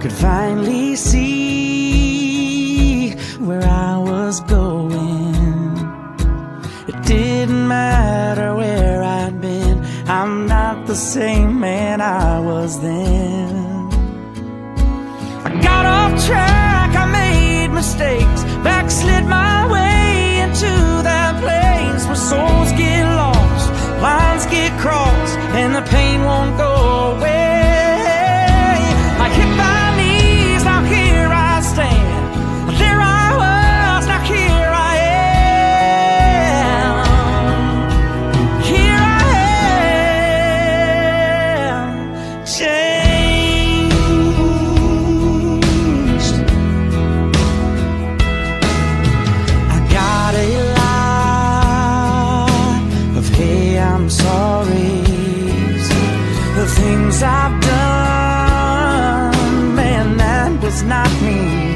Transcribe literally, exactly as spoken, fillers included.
could finally see where I was going. It didn't matter where I'd been, I'm not the same man I was then. I got off track, I made mistakes, backslid my way into that place where souls get lost, lines get crossed, and the pain won't go away. I hit my knees, now here I stand. There I was, now here I am. Here I am, changed. I got a lot of hey, I'm sorry, the things I've done, man, that was not me.